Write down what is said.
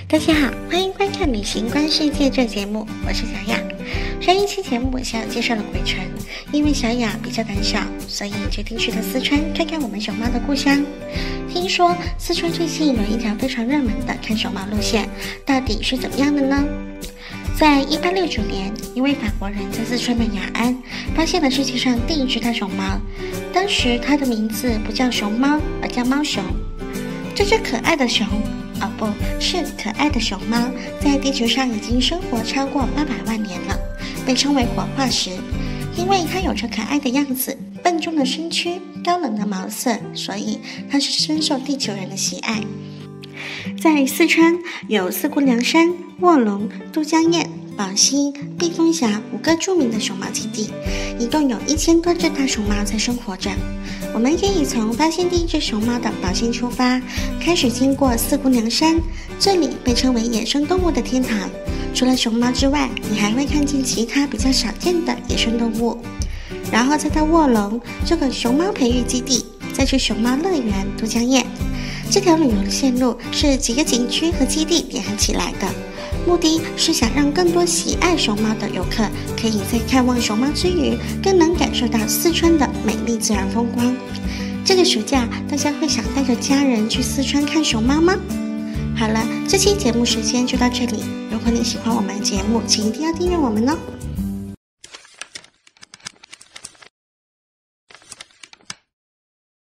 大家好，欢迎观看《旅行观世界》这节目，我是小雅。上一期节目小雅介绍了鬼城，因为小雅比较胆小，所以决定去了四川看看我们熊猫的故乡。听说四川最近有一条非常热门的看熊猫路线，到底是怎么样的呢？在1869年，一位法国人在四川的雅安发现了世界上第一只大熊猫，当时它的名字不叫熊猫，而叫猫熊。这只可爱的熊不是可爱的熊猫，在地球上已经生活超过800万年了，被称为活化石。因为它有着可爱的样子、笨重的身躯、高冷的毛色，所以它是深受地球人的喜爱。在四川有四姑娘山、卧龙、都江堰、宝溪、避风峡5个著名的熊猫基地，一共有1000多只大熊猫在生活着。我们可以从发现第一只熊猫的宝溪出发，开始经过四姑娘山，这里被称为野生动物的天堂。除了熊猫之外，你还会看见其他比较少见的野生动物。然后再到卧龙这个熊猫培育基地，再去熊猫乐园都江堰。这条旅游的线路是几个景区和基地联合起来的，目的是想让更多喜爱熊猫的游客可以在看望熊猫之余，更能感受到四川的美丽自然风光。这个暑假大家会想带着家人去四川看熊猫吗？好了，这期节目时间就到这里。如果你喜欢我们的节目，请一定要订阅我们哦。